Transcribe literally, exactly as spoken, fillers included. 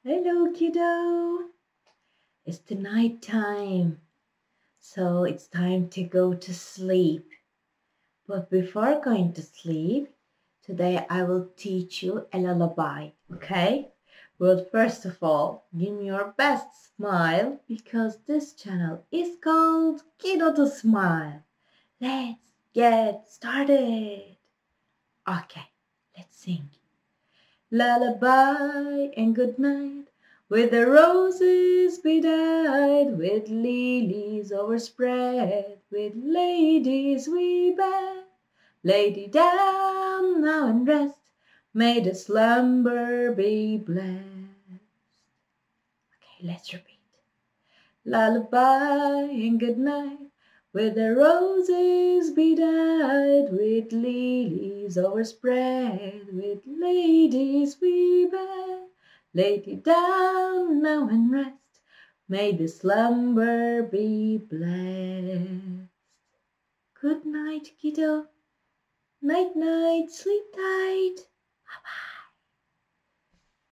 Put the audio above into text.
Hello, kiddo. It's the night time, so it's time to go to sleep. But before going to sleep, today I will teach you a lullaby, okay? Well, first of all, give me your best smile because this channel is called Kiddo to Smile. Let's get started. Okay, let's sing. Lullaby and good night, with the roses bedight, with lilies overspread, with ladies we bed. Lay thee down now and rest, may the slumber be blessed. Okay, let's repeat. Lullaby and good night, with the roses bedight, with lilies overspread, with ladies we bear. Lay thee down now and rest, may the slumber be blessed. Good night, kiddo. Night, night, sleep tight. Bye-bye.